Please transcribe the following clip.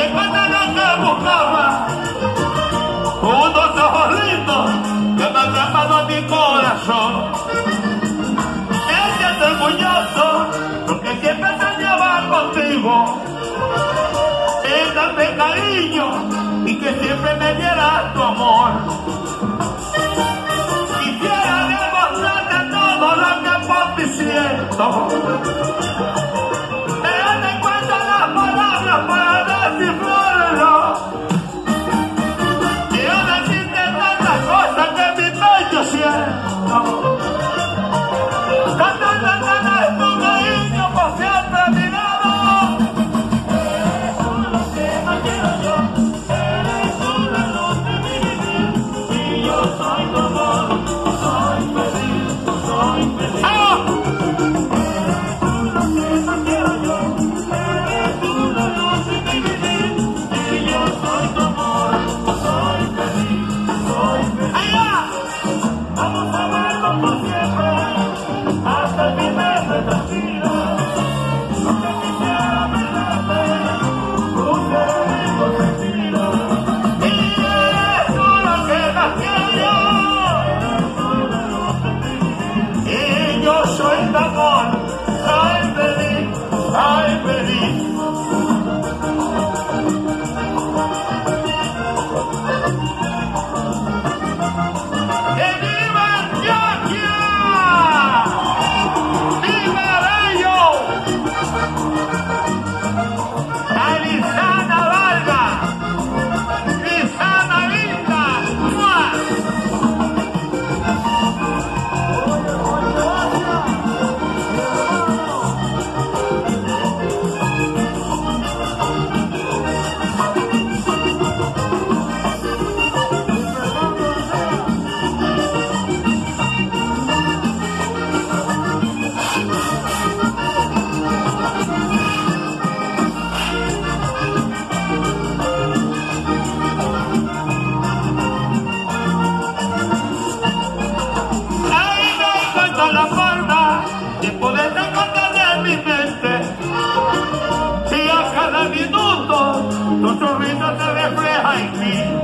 encontré lo que buscaba, unos ojos lindos que me han atrapado a mi corazón. Ella es orgulloso porque siempre soñaba contigo, en darte cariño y que siempre me diera tu amor. Quisiera demostrarte todo lo que por ti siento, pero no encuentro las palabras para descifrarlo. Quiero decirte tantas cosas que mi pecho siento, cantando en ganas de tu cariño por siempre a mi lado. Eres tú lo que más quiero yo, eres tú la luz de mi vivir, y yo soy tu amor, soy feliz, soy feliz. ¡Ah! Eres tú lo que más quiero yo, eres tú la luz de mi vivir, y yo soy tu amor, soy feliz, soy feliz. ¡Allá! Vamos a verlo por siempre, hasta el fin de nuestra vida. Aunque quisiera perderte, tú serás mi consentido. Y eres tú lo que más quiero yo, eres tú la luz de mi vivir, y yo soy tu amor, soy feliz, soy feliz. ¡Que viva Antioquia! ¡Viva Bello! ¡A Lizana Vargas! ¡Lizana linda! ¡Mua! Ahí me encuentro la forma de poder recordar en mi mente, y a cada minuto tu sonrisa se refleja en mí.